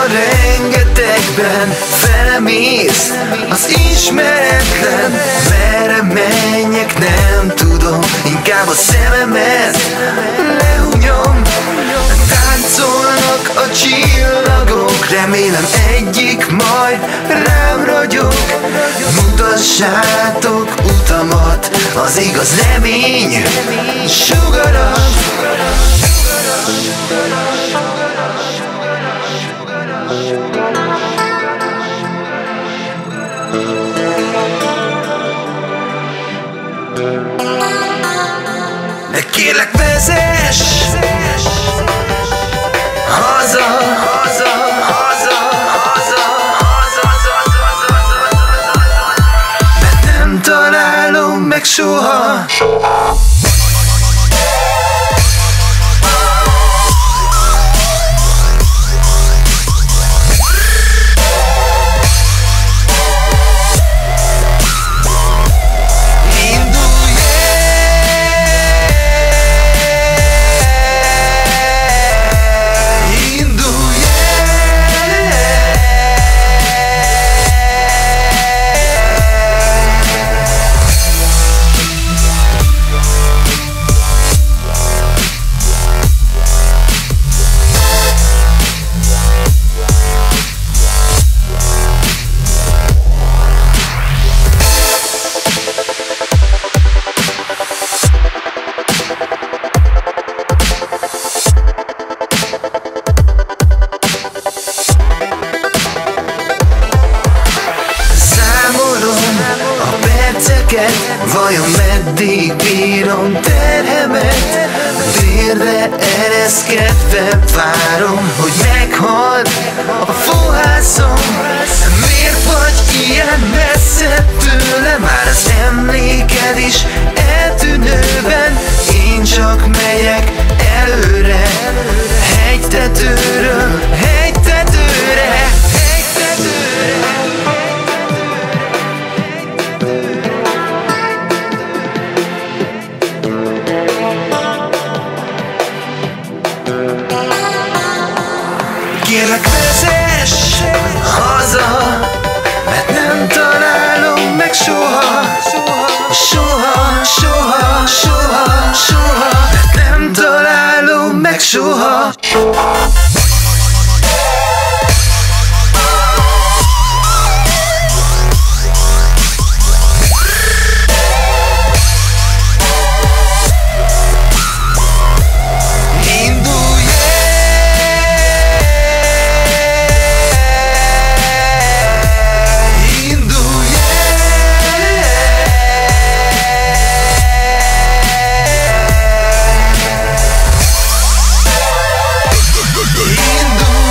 rengetegben felemész az ismeretlen. Merre menjek, nem tudom, inkább a szememet lehunyom. Táncolnak a csillagok, remélem egyik majd rám ragyog. Mutassátok utamat, az igaz remény sugarat. De kérlek vezess haza, haza, haza, haza, haza, mert nem találom meg soha. Vajon meddig bírom terhemet? Térre ereszkedve várom, hogy meghald a fohászom. Miért vagy ilyen messze tőle? Már az emléked is eltűnőben. Én csak megyek előre, hegytetőről hegytetőre. Kérlek vezess haza, mert nem találom meg soha. Soha, soha, soha, soha, mert nem találom meg soha. Indulj